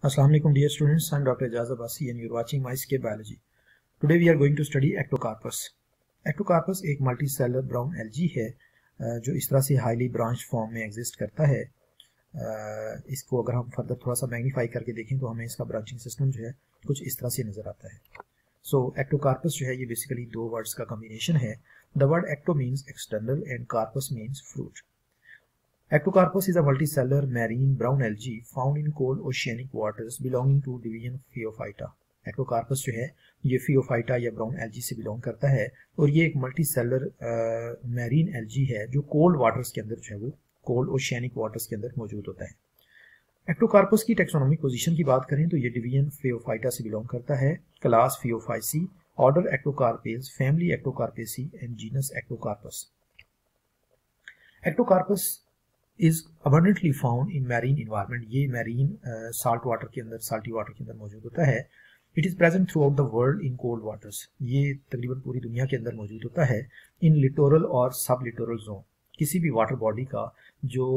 Assalamu alaikum dear students, I'm Dr. Ijaz Abbasi and you're watching MyScape Biology. Today we are going to study Ectocarpus. Ectocarpus एक multicellular brown algae है जो इस तरह से highly branch form में exist करता है। इसको अगर हम फर्दर थोड़ा सा मैग्नीफाई करके देखें तो हमें इसका ब्रांचिंग सिस्टम जो है कुछ इस तरह से नजर आता है। सो एक्टोकार्पस जो है ये बेसिकली दो वर्ड्स का कॉम्बिनेशन है। The word ecto means external and carpus means fruit. Ectocarpus is a multicellular marine brown algae found in cold oceanic waters belonging to division Phaeophyta. Ectocarpus जो है ये Phaeophyta या brown algae से belong करता है और ये एक मल्टीसेलर मैरीन एल्गी है जो कोल्ड वाटर्स के अंदर जो है वो कोल्ड ओशियानिक वाटर्स के अंदर मौजूद होता है। एक्टोकार्पस की टेक्सोनॉमिक पोजीशन की बात करें तो ये डिवीजन Phaeophyta से बिलोंग करता है, class Phaeophyci, order Ectocarpales, family Ectocarpaceae and genus Ectocarpus. Ectocarpus is abundantly found in marine environment. ये marine salt water के अंदर, salty water के अंदर मौजूद होता है। It is present throughout the world in cold waters. ये तकरीबन पूरी दुनिया के अंदर मौजूद होता है। In littoral और सब littoral zone, किसी भी वाटर बॉडी का जो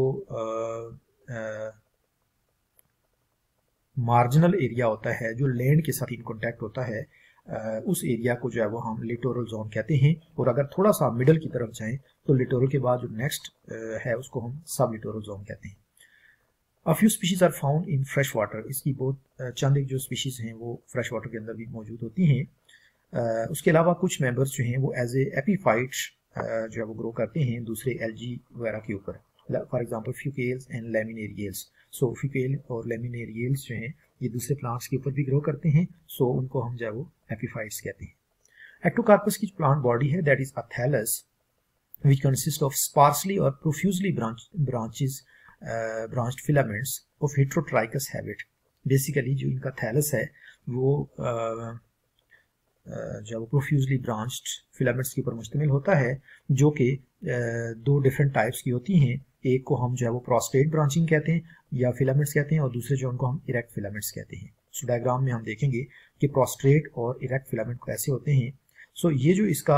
मार्जिनल एरिया होता है, जो लैंड के साथ इन कॉन्टैक्ट होता है, उस एरिया को जो है वो हम लिटोरल जोन कहते हैं। और अगर थोड़ा सा मिडल की तरफ जाएं तो लिटोरल के बाद जो नेक्स्ट है उसको हम सब लिटोरल जोन कहते हैं। A few species are found in fresh water. इसकी बहुत चंद एक जो स्पीशीज हैं वो फ्रेश वाटर के अंदर भी मौजूद होती हैं। उसके अलावा कुछ मेंबर्स जो हैं वो एज ए एपीफाइट जो है वो ग्रो करते हैं दूसरे एल्गी वगैरह के ऊपर। For example Fucales and Laminariales. So Fucale और लेमिनेरियल्स जो हैं ये दूसरे प्लांट्स के ऊपर भी ग्रो करते हैं, सो उनको हम जो है वो एपीफाइट्स कहते हैं। एक्टोकार्पस की प्लांट बॉडी है that is a thallus which consists of sparsely or profusely branched filaments of heterotrichous habit. Basically जो इनका थैलस है वो जो प्रोफ्यूजली ब्रांच्ड फिलामेंट्स के ऊपर मुश्तमिल होता है जो कि दो डिफरेंट टाइप्स की होती हैं। एक को हम जो है वो प्रोस्टेट ब्रांचिंग कहते हैं या फिलामेंट्स कहते हैं और दूसरे जो उनको हम इरेक्ट फिलामेंट्स कहते हैं। सो डायग्राम में हम देखेंगे कि प्रोस्टेट और इरेक्ट फिलामेंट कैसे होते हैं। सो ये जो इसका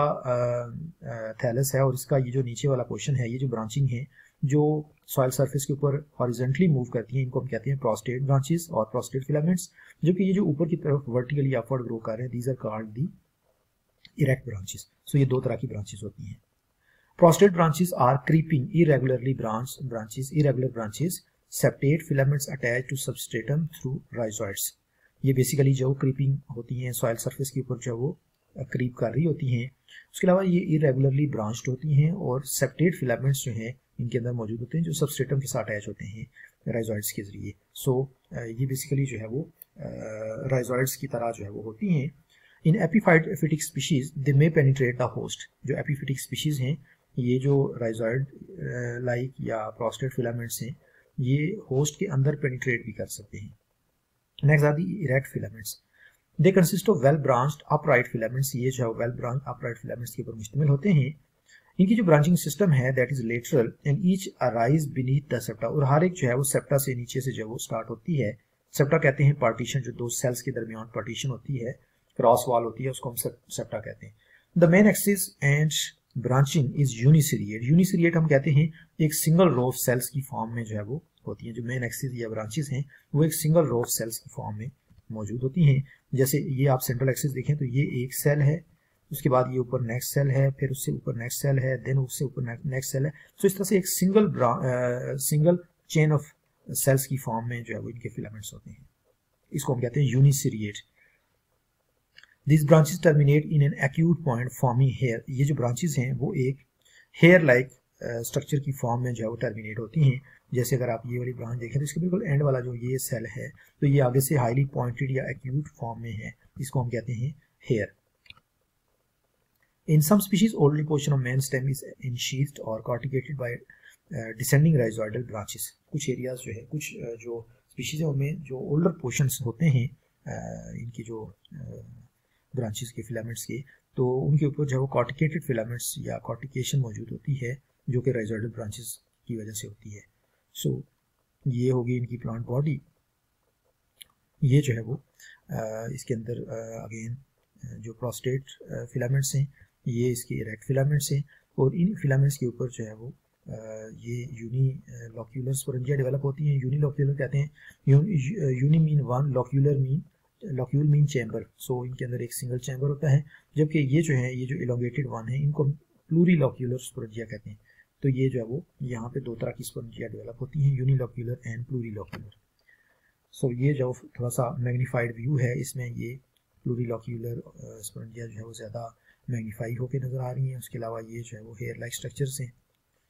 थैलस है और इसका ये जो नीचे वाला पोर्शन है, ये जो ब्रांचिंग है जो सॉइल सरफेस के ऊपर हॉरिजॉन्टली मूव करती हैं, इनको हम कहते हैं प्रोस्टेट ब्रांचेस और प्रोस्टेट फिलामेंट्स। जो कि ये जो ऊपर की तरफ वर्टिकली अपवर्ड ग्रो कर रहे हैं, these are called the erect branches. So ये दो तरह की ब्रांचेस होती हैं। Prostrate branches are creeping irregularly irregular branches septate filaments attach to substratum through rhizoids. ये बेसिकली जो क्रीपिंग होती हैं सॉइल सरफेस के ऊपर जो वो क्रीप कर रही होती हैं। उसके अलावा ये इरेगुलरली ब्रांच्ड होती हैं और सेप्टेट फिलामेंट्स जो हैं इनके अंदर मौजूद होते हैं जो सबस्ट्रेटम के साथ अटैच होते हैं राइजोइड्स के जरिए। सो ये बेसिकली जो है वो राइजोइड्स की तरह जो है वो होती हैं। In epiphytic species they may penetrate the host. जो एपीफाइटिक स्पीशीज हैं ये जो राइजोइड लाइक या प्रोस्टेट फिलामेंट्स हैं ये होस्ट के अंदर पेनिट्रेट भी कर सकते हैं। Next are the erect filaments. They consist of well branched upright filaments. ये जो वेल ब्रांच अपराइट फिलामेंट्स के ऊपर मुश्तमिल होते हैं। इनकी जो ब्रांचिंग सिस्टम है that is lateral and each arise beneath the septa. और हर एक जो है वो सेप्टा से नीचे से जो वो स्टार्ट होती है। सेप्टा कहते हैं पार्टीशन, जो दो सेल्स के दरमियान पार्टीशन होती है, क्रॉस वॉल होती है, उसको हम सेप्टा कहते हैं। The main axis and branching is uniseriate. Uniseriate हम कहते हैं एक सिंगल रो ऑफ सेल्स की फॉर्म में जो है वो होती है। जो मेन एक्सिस या ब्रांचेस हैं वो एक सिंगल रो ऑफ सेल्स की फॉर्म में मौजूद होती हैं। जैसे ये आप सेंट्रल एक्सिस देखें तो ये एक सेल है, उसके बाद ये ऊपर नेक्स्ट सेल है, फिर उससे ऊपर नेक्स्ट सेल है, देन उससे ऊपर नेक्स्ट सेल है। तो इस तरह से एक सिंगल चेन ऑफ सेल्स की फॉर्म में जो है वो इनके फिलामेंट्स होते हैं। इसको हम कहते हैं uniseriate. This branches terminate in an acute point forming hair. ये जो ब्रांचेस हैं वो एक हेयर लाइक स्ट्रक्चर की फॉर्म में जो है वो टर्मिनेट होती हैं। जैसे अगर आप ये वाली ब्रांच देखें तो इसके बिल्कुल एंड वाला जो ये सेल है तो ये आगे से हाईली पॉइंटेड या एक्यूट फॉर्म में है, इसको हम कहते हैं hair. In some species older portion of main stem is ensheathed और corticated by descending rhizoidal branches. कुछ एरियाज जो है, कुछ जो स्पीशीज है उनमें जो ओल्डर पोर्शंस होते हैं इनकी जो ब्रांचेस के फिलामेंट्स के, तो उनके ऊपर जो है वो कॉर्टिकेटेड फिलामेंट्स या कॉर्टिकेशन मौजूद होती है जो कि राइजोइडल ब्रांचेस की वजह से होती है। सो ये होगी इनकी प्लांट बॉडी। ये जो है वो इसके अंदर अगेन जो प्रोस्टेट फिलामेंट्स हैं ये इसके इरेक्ट फिलामेंट्स हैं और इन फिलामेंट्स के ऊपर जो है वो ये यूनिलॉक्यूलर स्पोरेंजिया डेवलप होती हैं। यूनिलॉक्यूलर कहते हैं, uni mean one, locule mean chamber. So इनके अंदर एक सिंगल चैम्बर होता है, जबकि ये जो है, ये जो इलोंगेटेड वन है, इनको प्लूरीलॉक्यूलर स्पोरेंजिया कहते हैं। तो ये जो है वो यहाँ पे दो तरह की स्पोरेंजिया डेवलप होती हैं, यूनिलॉक्यूलर एंड प्लूरीलॉक्यूलर। सो ये जो थोड़ा सा मैग्नीफाइड व्यू है, इसमें ये प्लूरीलॉक्यूलर स्पोरेंजिया जो है वो ज़्यादा मैग्नीफाई होकर नज़र आ रही हैं। उसके अलावा ये जो है वो हेयर लाइक स्ट्रक्चर्स हैं,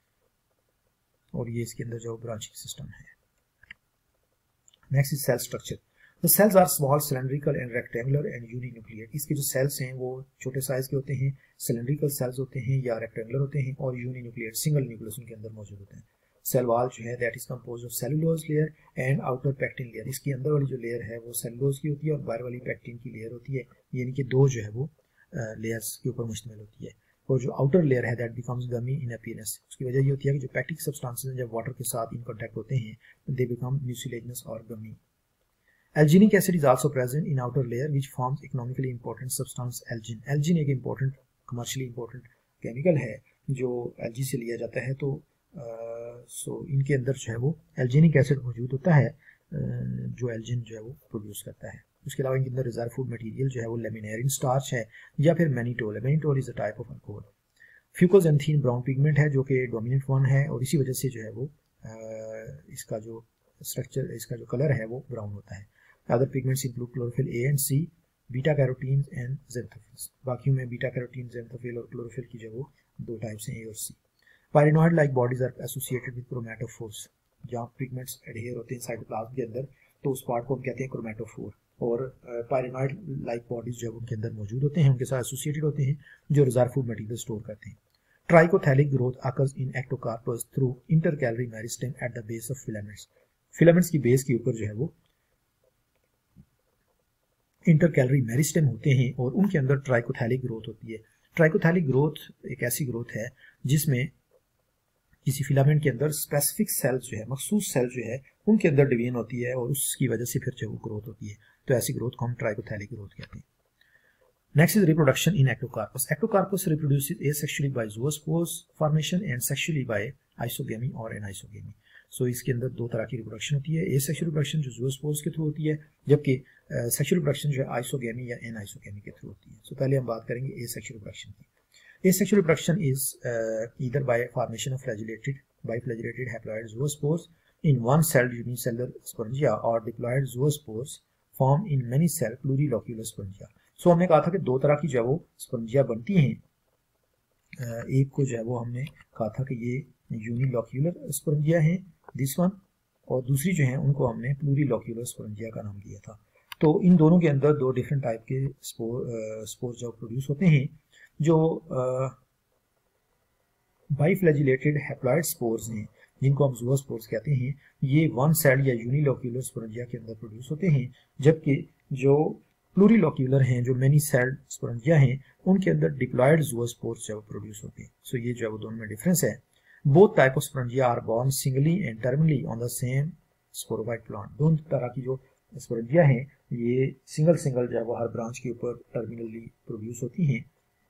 और ये इसके अंदर जो ब्रांचिंग सिस्टम है। Next is cell structure. The cells are small, cylindrical and rectangular and uninuclear. इसके जो सेल्स हैं वो छोटे साइज के होते हैं, सिलेंड्रिकल सेल्स होते हैं या रेक्टेंगुलर होते हैं, और यूनिन्यूक्लियर सिंगल न्यूक्लियस उनके अंदर मौजूद होते हैं। सेल वॉल जो है that is composed of cellulose layer and outer pectin layer. इसकी अंदर वाली जो लेयर है वो सेलुलोज की होती है और बाहर वाली पेक्टिन की लेयर होती है, यानी कि दो जो है वो लेयर्स के ऊपर मुश्तमिल होती है। और जो आउटर लेयर है that becomes gummy in appearance. उसकी वजह ये होती है कि जो पैक्टिक सब्सटेंसेस जब वाटर के साथ इन कांटेक्ट होते हैं दे बिकम म्यूसिलेजिनस और gummy. Alginic acid is also present in outer layer which forms economically important substance algin. Algin एक इंपॉर्टेंट कमर्शियली इंपॉर्टेंट केमिकल है जो एल्जी से लिया जाता है। तो सो इनके अंदर जो है वो एल्जिनिक एसिड मौजूद होता है जो एल्जिन जो है वो प्रोड्यूस करता है। उसके अलावा इनके अंदर रिजर्व फूड मटेरियल जो है वो लेमिनेरिन स्टार्च है या फिर मैनिटोल है। Mannitol is a type of alcohol. Fucoxanthin brown pigment है जो कि डोमिनेंट वन है, और इसी वजह से जो है वो इसका जो स्ट्रक्चर, इसका जो कलर है वो ब्राउन होता है। Other pigments include chlorophyll A and C, beta carotene and xanthophylls. बाकी में बीटा कैरोटीन, ज़ैंथोफिल और क्लोरोफिल की जो वो दो टाइप्स हैं, ए और C. Pyrenoid like bodies are associated with chromatophores. जहाँ पिगमेंट्स एडहेयर होते हैं साइटोप्लाज्म के अंदर तो उस पार्ट को हम कहते हैं क्रोमैटोफोर। और पायरिनॉइड लाइक बॉडीज जो उनके अंदर मौजूद होते हैं, उनके साथ एसोसिएटेड होते हैं, जो रिजर्व फूड मटेरियल स्टोर करते हैं। Trichothallic growth occurs in Ectocarpus through intercalary meristem at the base of filaments. Filaments की बेस के ऊपर जो है वो इंटरकैलरी मेरिस्टेम होते हैं और उनके अंदर ट्राइकोथैलिक ग्रोथ होती है। ट्राइकोथैलिक ग्रोथ एक ऐसी ग्रोथ है जिसमें किसी फिलामेंट के अंदर स्पेसिफिक सेल जो है, मखसूस सेल जो है, उनके अंदर डिवीजन होती है और उसकी वजह से फिर जो ग्रोथ होती है। तो ऐसी ग्रोथ को हम ट्राइकोथैलिक ग्रोथ कहते हैं। Next is reproduction in Ectocarpus. Ectocarpus reproduces asexually by zoospores formation and sexually by isogamy और एनाइसोगेमी। सो इसके अंदर दो तरह की रिप्रोडक्शन होती है। एसेक्सुअल रिप्रोडक्शन जो ज़ूओस्पोर्स के थ्रू होती है, जबकि सेक्सुअल रिप्रोडक्शन जो है आइसोगेमी या एनाइसोगेमी के थ्रू होती है। सो पहले हम बात करेंगे एसेक्सुअल रिप्रोडक्शन की। Asexual reproduction is either by formation of biflagellated haploid zoospores in one-celled unicellular sporangia or diploid zoospores formed in many-cell plurilocular sporangia. So हमने कहा था कि दो तरह की जो है वो स्पोरेंजिया बनती हैं। एक को जो है वो हमने कहा था कि ये यूनिलॉक्यूलर स्पोरेंजिया है, दिस वन, और दूसरी जो है उनको हमने प्लूरीलॉक्यूलर स्पोरेंजिया का नाम दिया था। तो इन दोनों के अंदर दो डिफरेंट टाइप के स्पोर जो प्रोड्यूस होते हैं। जो बाइफ्लैजिलेटेड हैप्लॉइड स्पोर्स हैं, जिनको हम ज़ूओस्पोर्स कहते हैं, ये वन सेल्ड या यूनिलॉक्यूलर स्पोरेंजिया के अंदर प्रोड्यूस होते हैं, जबकि जो प्लूरीलॉक्यूलर हैं, जो मेनी सेल्ड स्पोरेंजिया हैं, उनके अंदर डिप्लॉयड ज़ूओस्पोर्स जो प्रोड्यूस होते हैं। सो ये जो है वो दोनों में डिफरेंस है। Both type of sporangia are borne singly and terminally on the same sporophyte plant. दोनों तरह की जो स्पोरेंजिया हैं ये सिंगल जो है वो हर ब्रांच के ऊपर टर्मिनली प्रोड्यूस होती हैं।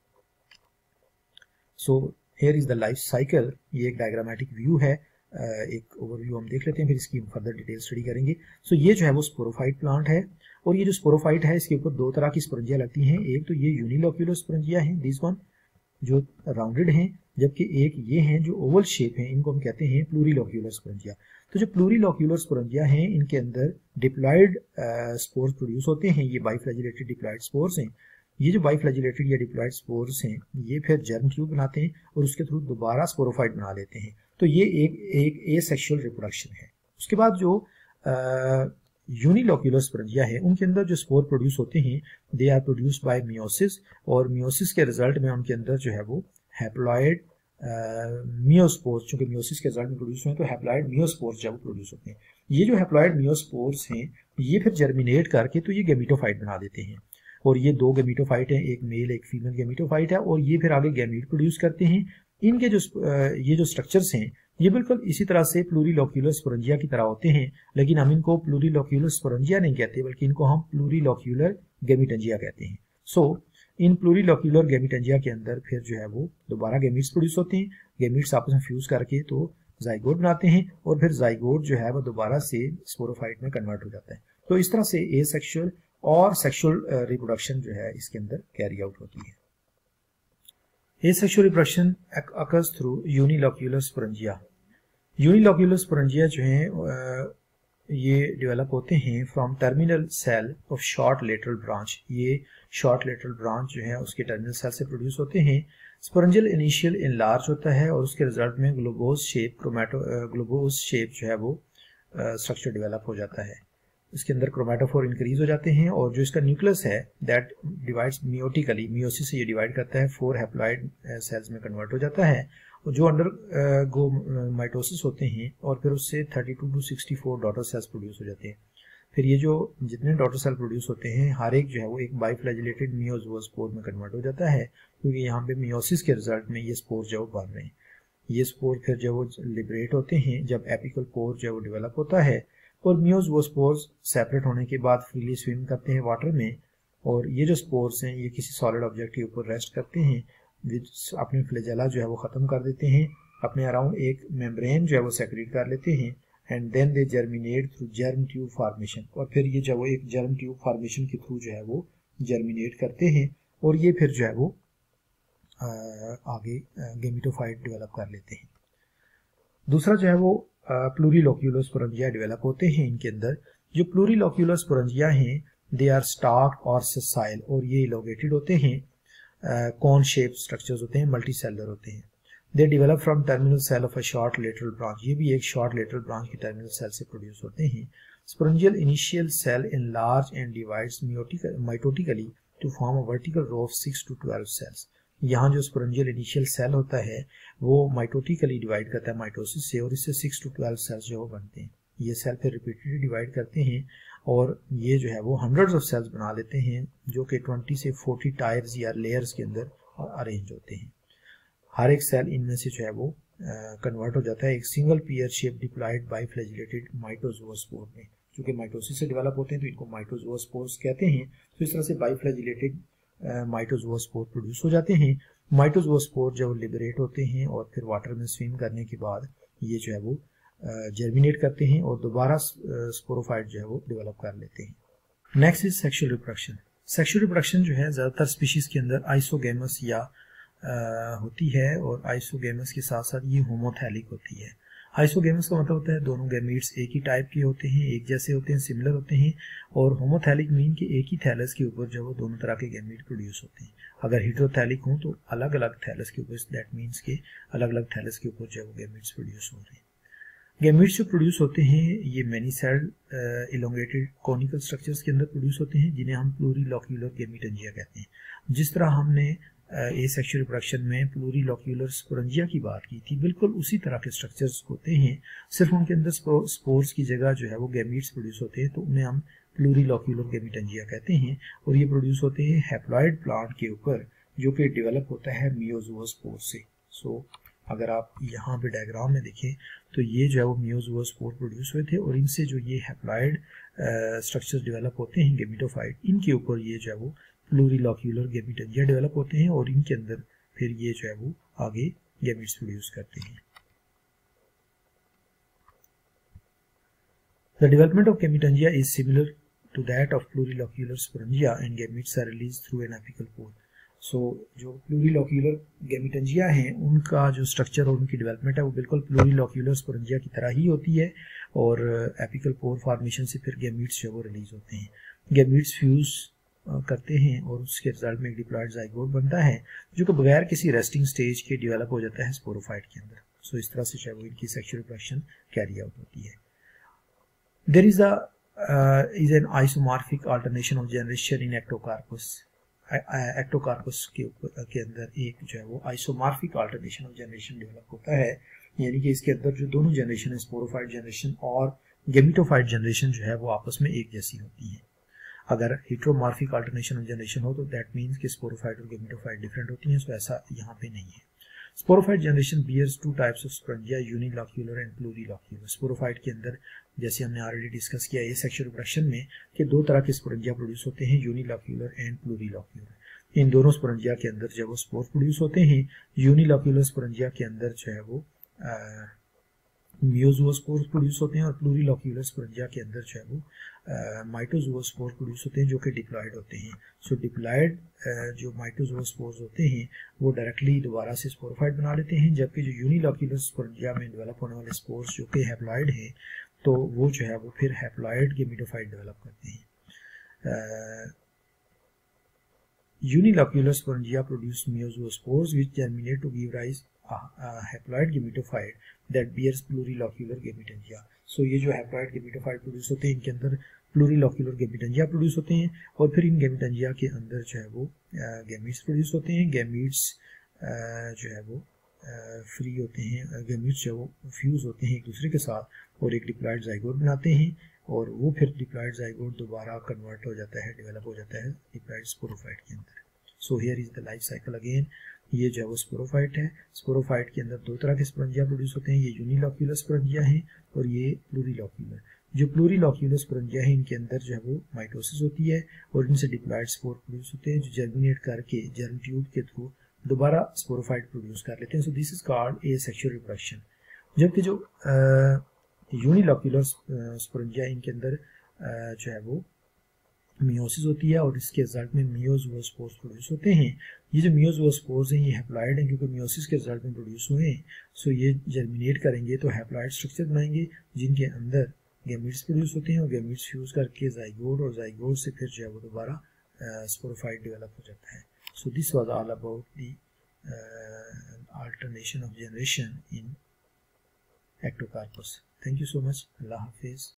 So here is the life cycle. ये एक डायग्रामेटिक व्यू है, एक ओवरव्यू हम देख लेते हैं, फिर इसकी फर्दर डिटेल स्टडी करेंगे। सो ये जो है वो स्पोरोफाइट प्लांट है, और ये जो स्पोरोफाइट है इसके ऊपर दो तरह की स्पोरेंजिया लगती हैं। एक तो ये यूनिलॉक्यूलर स्पोरेंजिया है, दिस वन, जो राउंडेड हैं, जबकि एक ये हैं जो ओवल शेप हैं, इनको हम कहते हैं प्लूरीलॉक्यूलर स्पोरेंजिया। तो जो प्लूरीलॉक्यूलर स्पोरेंजिया हैं इनके अंदर डिप्लॉयड स्पोर्स प्रोड्यूस होते हैं। ये बाइफ्लैजिलेटेड डिप्लॉयड स्पोर्स हैं। ये जो बाइफ्लैजिलेटेड या डिप्लॉयड स्पोर्स हैं ये फिर जर्म ट्यूब बनाते हैं और उसके थ्रू दोबारा स्पोरोफाइट बना लेते हैं। तो ये एक एसेक्सुअल रिप्रोडक्शन है। उसके बाद जो यूनिलॉक्यूलर स्पोरेंजिया है उनके अंदर जो स्पोर प्रोड्यूस होते हैं they are produced by meiosis, और मियोसिस के रिजल्ट में उनके अंदर जो है वो हैप्लॉइड मियोस्पोर्स, चूंकि मियोसिस के रिजल्ट में प्रोड्यूस हुए तो हैप्लॉइड मियोस्पोर्स जब प्रोड्यूस होते हैं। ये जो हैप्लॉइड मियोस्पोर्स हैं ये फिर जर्मिनेट करके तो ये गैमीटोफाइट बना देते हैं, और ये दो गैमीटोफाइट हैं, एक मेल एक फीमेल गैमीटोफाइट है, और ये फिर आगे गैमीट प्रोड्यूस करते हैं। इनके जो ये जो स्ट्रक्चर्स हैं ये बिल्कुल इसी तरह से प्लूरीलॉक्यूलर स्पोरेंजिया की तरह होते हैं, लेकिन हम इनको प्लूरीलॉक्यूलर स्पोरेंजिया नहीं कहते, बल्कि इनको हम प्लूरीलॉक्यूलर गैमीटेंजिया कहते हैं। सो इन प्लूरीलोक्यूलर गैमीटेंजिया के अंदर फिर जो है वो दोबारा गैमीट्स प्रोड्यूस होते हैं, गैमीट्स आपस में फ्यूज करके तो जाइगोट बनाते हैं और फिर जाइगोट जो है वो दोबारा से स्पोरोफाइट में कन्वर्ट हो जाता है। तो इस तरह से एसेक्सुअल और सेक्सुअल रिप्रोडक्शन जो है इसके अंदर कैरी आउट होती है। Asexual reproduction occurs through unilocular sporangia. Unilocular sporangia जो है ये डेवलप होते हैं from terminal cell of short lateral branch. ये शॉर्ट लेटरल ब्रांच जो है उसके टर्मिनल सेल से प्रोड्यूस होते हैं। स्पोरेंजियल इनिशियल इनलार्ज होता है और उसके रिजल्ट में ग्लोबोज शेप जो है वो स्ट्रक्चर डेवलप हो जाता है। इसके अंदर क्रोमेटोफोर इंक्रीज हो जाते हैं और जो इसका न्यूक्लियस है दैट डिवाइड्स मियोटिकली, मियोसिस से ये डिवाइड करता है, 4 हैप्लॉइड सेल्स में कन्वर्ट हो जाता है जो अंडर गो माइटोसिस होते हैं और फिर उससे 32 to 64 डॉटर सेल्स प्रोड्यूस हो जाते हैं। फिर ये जो जितने डॉटर सेल प्रोड्यूस होते हैं हर एक जो है वो एक बाइफ्लैजिलेटेड मियोजोस्पोर में कन्वर्ट हो जाता है, क्योंकि यहाँ पे मियोसिस के रिजल्ट में ये स्पोर जो बन रहे हैं। ये स्पोर फिर जो वो लिबरेट होते हैं जब एपिकल पोर जो वो डेवलप होता है और मियोजोस्पोर्स सेपरेट होने के बाद फ्रीली स्विम करते हैं वाटर में और ये जो स्पोर्स हैं ये किसी सॉलिड ऑब्जेक्ट के ऊपर रेस्ट करते हैं, अपनी फ्लैजेला जो है वो ख़त्म कर देते हैं, अपने अराउंड एक मेम्ब्रेन जो है वो सेक्रेट कर लेते हैं and then they germinate through germ tube formation. और फिर ये जो वो एक जर्म ट्यूब फार्मेशन के थ्रू जो है वो जर्मिनेट करते हैं और ये फिर जो है वो आगे गेमिटोफाइट डेवलप कर लेते हैं। दूसरा जो है वो प्लूरीलोक्यूलर स्पोरेंजिया डेवलप होते हैं। इनके अंदर जो प्लूरीलोक्यूलर स्पोरेंजिया हैं दे आर स्टार्क्ड और सेसाइल और ये इलोगेटेड होते हैं, कॉन शेप स्ट्रक्चर्स होते हैं, मल्टी सेलर होते हैं। They develop from terminal cell of a short lateral branch. ये भी एक शॉर्ट लेटरल ब्रांच की टर्मिनल सेल से प्रोड्यूस होते हैं। Sporangial initial cell in large and divides mitotically to form a vertical row of 6 to 12 cells. यहाँ जो sporangial initial cell होता है वो माइटोटिकली डिवाइड करता है माइटोसिस से और इससे 6 to 12 सेल्स जो बनते हैं। ये सेल फिर रिपीटेडली डिवाइड करते हैं और ये जो है वो हंड्रेड्स ऑफ सेल्स बना लेते हैं जो कि 20 से 40 टायर्स या लेयर्स के अंदर अरेंज होते हैं। हर एक सेल इनमें से जो है वो कन्वर्ट हो जाता है एक single pear shape diploid biflagellated mitozoospore में। क्योंकि माइटोसिस से डेवलप होते हैं तो इनको माइटोजोस्पोर्स कहते हैं। तो इस तरह से बाइफ्लैजिलेटेड माइटोजोस्पोर प्रोड्यूस हो जाते हैं। माइटोजोस्पोर जब लिबरेट होते हैं और फिर वाटर में स्विम करने के बाद ये जो है वो जर्मिनेट करते हैं और दोबारा स्पोरोफाइट जो है वो डेवलप कर लेते हैं। Next is sexual reproduction. Sexual reproduction जो है ज़्यादातर स्पीशीज के अंदर आइसोगेमस या होती है और आइसोगेमस के साथ साथ ये होमोथैलिक होती है। आइसोगेमस का मतलब होता है दोनों गैमीट्स एक ही टाइप के होते हैं, एक जैसे होते हैं, सिमिलर होते हैं। और होमोथैलिक मीन कि एक ही थैलस के ऊपर जो वो दोनों तरह के गैमीट प्रोड्यूस होते हैं। अगर हेटेरोथैलिक हों तो अलग अलग थैलस के ऊपर, दैट मीन्स के अलग अलग थैलस के ऊपर जो वो गैमीट्स प्रोड्यूस हो रहे हैं। गैमीट्स जो प्रोड्यूस होते हैं ये many celled elongated conical structures के अंदर प्रोड्यूस होते हैं जिन्हें हम प्लूरीलोक्यूलर गैमीटेंजिया कहते हैं। जिस तरह हमने एसेक्सुअल रिप्रोडक्शन में प्लूरीलोक्यूलर स्पोरेंजिया की बात की थी, बिल्कुल उसी तरह के स्ट्रक्चर्स होते हैं, सिर्फ उनके अंदर स्पोर्स की जगह जो है वो गैमीट्स प्रोड्यूस होते हैं तो उन्हें हम प्लूरीलोक्यूलर गैमीटेंजिया कहते हैं। और ये प्रोड्यूस होते हैं हैप्लॉइड प्लांट के ऊपर जो कि डेवलप होता है मियोजोस्पोर से। सो अगर आप यहाँ पे डायग्राम में देखें तो ये जो है वो मियोजोस्पोर प्रोड्यूस हुए थे और इनसे जो ये हैप्लॉइड स्ट्रक्चर्स डेवलप होते हैं गेमिटोफाइट, इनके ऊपर ये जो है वो प्लूरीलोक्यूलर गैमीटेंजिया डेवलप होते हैं और इनके अंदर फिर ये जो है वो आगे गैमीट्स प्रोड्यूस करते हैं। The development of gametangia is similar to that of plurilocular sporangia and gametes are released through an apical pore. So जो प्लूरीलोक्यूलर गैमीटेंजिया हैं उनका जो स्ट्रक्चर और उनकी डेवलपमेंट है वो बिल्कुल प्लूरीलोक्यूलर स्पोरेंजिया की तरह ही होती है और एपिकल पोर फॉर्मेशन से फिर गैमीट्स जो वो रिलीज होते हैं। गैमीट्स फ्यूज करते हैं और उसके रिजल्ट में एक डिप्लॉयड जाइगोट बनता है जो कि बगैर किसी रेस्टिंग स्टेज के डेवलप हो जाता है स्पोरोफाइट के अंदर। सो इस तरह से जो है इनकी सेक्सुअल रिप्रोडक्शन कैरी आउट होती है। There is an isomorphic alternation of generation in Ectocarpus. Ectocarpus के अंदर एक जो है वो isomorphic alternation of generation develop होता है, यानी कि इसके अंदर जो दोनों जनरेशन है स्पोरोफाइट जनरेशन और गेमिटोफाइट जनरेशन जो है वो आपस में एक जैसी होती है। अगर हेटेरोमॉर्फिक अल्टरनेशन ऑफ जनरेशन हो तो दैट मीन्स कि स्पोरोफाइट और गेमिटोफाइट डिफरेंट होती हैं, सो ऐसा यहाँ पे नहीं है। Sporophyte generation bears two types of sporangia, unilocular and plurilocular. Sporophyte के अंदर जैसे हमने ऑलरेडी डिस्कस किया एसेक्सुअल रिप्रोडक्शन में कि दो तरह के स्पोरेंजिया प्रोड्यूस होते हैं, यूनिलोक्यूलर एंड प्लूरीलोक्यूलर। इन दोनों स्पोरेंजिया के अंदर जो है वो स्पोर प्रोड्यूस होते हैं। यूनिलॉक्यूलर स्पोरेंजिया के अंदर जो है वो मियोजोस्पोर्स प्रोड्यूस होते हैं और प्लूरिलॉक्यूलर स्पोरेंजिया के अंदर जो है वो माइटोजोस्पोर प्रोड्यूस होते हैं जो कि डिप्लॉयड होते हैं। सो डिप्लॉयड जो माइटोजोस्पोर्स होते हैं वो डायरेक्टली दोबारा से स्पोरोफाइट बना लेते हैं, जबकि जो यूनिलॉक्यूलर स्पोरेंजिया में डेवलप होने वाले स्पोर्स जो कि हैप्लॉयड हैं तो वो जो है वो फिर हैप्लॉयड गेमिटोफाइट डेवलप करते हैं। Unilocular sporangia produce meiospores which germinate to give rise a haploid gametophyte that bears plurilocular gametangia. So ये जो haploid gametophyte produce होते हैं इनके अंदर plurilocular gametangia produce होते हैं और फिर इन gametangia के अंदर जो है वो gametes produce होते हैं। gametes जो है वो फ्री होते हैं, gametes जो है वो फ्यूज होते हैं एक दूसरे के साथ और एक डिप्लॉयड जाइगोट बनाते हैं और वो फिर डिप्लॉयड जाइगोट दोबारा कन्वर्ट हो जाता है, डेवलप हो जाता है डिप्लॉयड स्पोरोफाइट के अंदर। So here is the life cycle again. ये जो है वो स्पोरोफाइट है। स्पोरोफाइट के अंदर दो तरह के स्पोरेंजिया प्रोड्यूस होते हैं, ये यूनिलॉक्यूलर स्पोरेंजिया हैं और ये प्लूरिलॉक्यूलर। जो प्लूरिलॉक्यूलर स्पोरेंजिया है इनके अंदर जो है वो माइटोसिस होती है और इनसे डिप्लॉयड स्पोर प्रोड्यूस होते हैं जो जर्मिनेट करके जर्म ट्यूब के थ्रू दोबारा स्पोरोफाइट प्रोड्यूस कर लेते हैं। So this is called asexual reproduction. जबकि जो यूनिलॉक्यूलर स्पोरेंजिया इनके अंदर जो है वो मियोसिस होती है और इसके रिजल्ट में मियोजोस्पोर्स प्रोड्यूस होते हैं। ये जो मियोजोस्पोर्स हैं ये हैप्लॉयड हैं क्योंकि मियोसिस के रिजल्ट में प्रोड्यूस हुए हैं। सो ये जर्मिनेट करेंगे तो हैप्लॉयड स्ट्रक्चर बनाएंगे जिनके अंदर गैमीट्स प्रोड्यूस होते हैं और गैमीट्स फ्यूज करके जाइगोट और जाइगोट से फिर जो है वो दोबारा स्पोरोफाइट डेवलप हो जाता है। So this was all about the alternation of generation in ectocarpus. Thank you so much. Allah Hafiz.